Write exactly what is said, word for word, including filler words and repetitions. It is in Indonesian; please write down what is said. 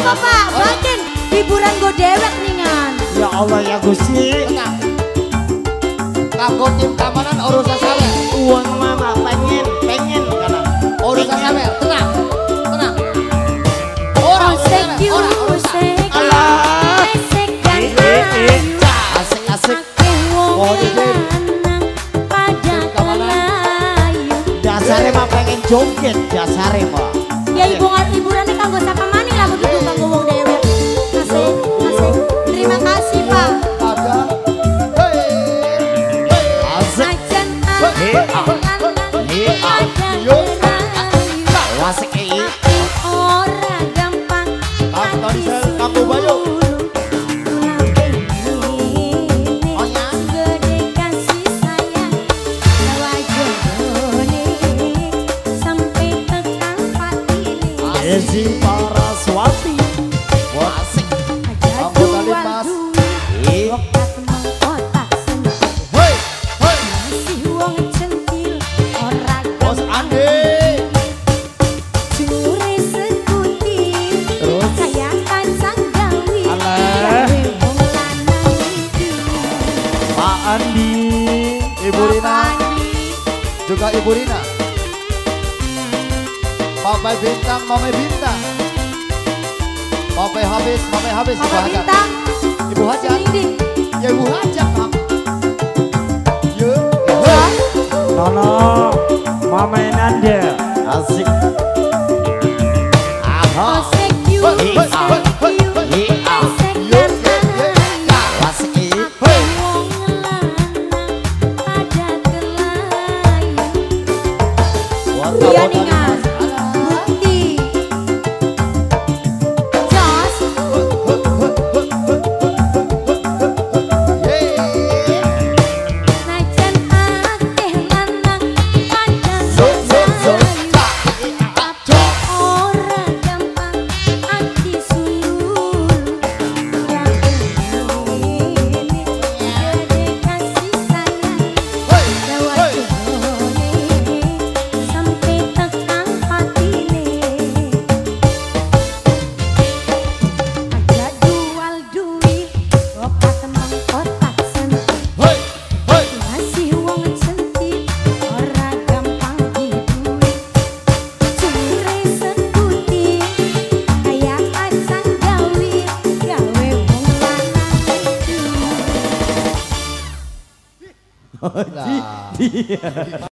apa Pak? Bagian hiburan go dewek ringan. Ya Allah ya Gusti. Tenang. Kanggo tim keamanan urusan sawer. Uang mama pengen, pengen karena Urusan sawer, tenang. Tenang. Ora Osek urusan you, sawer, ora urusan. osek. Allah. Esek dan Eh, eh, ayu. asik-asik. Akeh wong Oh, Dede. lanang pada kelayu. Dasare mah pengen joget, dasare mah. Ya hiburan hiburannya kanggo sapa maning lah begitu kanggo wong dewek. Asik, asik. Terima kasih Pak. Ada. Hei. Hei. Asik. Najan Hei, ah. lanang Hei, ah. pada Yo. kelayu. Asik eh. Tapi ora gampang Kang Tony hati Sel, Kang Bayu. Tulang ini Oh, ya. gede kasih sayang Jawa jodone sampai tekan patine. Esi Paraswati. Asik. Aja Anggota jual Limas. duit Eh. otak mengkotak sentil. Hei. Hei. Masih wong centil ora Bos Andi. Jure sekuti Terus? kaya kacang gawi. Alah. Gawe wong lanang iki. Pak Andi. Ibu Rina. Bapak Andi. Juga Ibu Rina. Papai Bintang, Mame Bintang. Papai habis, Mame habis. Ibu Bapak Hajat. Bintang. Ibu Hajat. Sini dik. Ya Ibu Hajat, Mam. Yo. Nono. Mama Nanda. Asik. Aha. Osek you, Hei, osek hei, hei, you, hei, ah. esek Yo, dan yo, yo. ayu. Asik eh. Hei. Wong lanang pada kelayu. Warna Iya warna ningan. Limas. Bukti. Jos. Yeay. Najan akeh lanang pada Zo, zo, zo. kelayu. Tapi ora gampang hati sulul. Gawe ini gede kasih sayang. Hei. Jawa Hei. jodone sampai tekan patine. Aja jual duit opat mengkotak sentil. Hei. Hei. Masih wong centil ora gampang diduit. Jure sekuti kaya kacang gawi gawe wong lanang iki. Nah.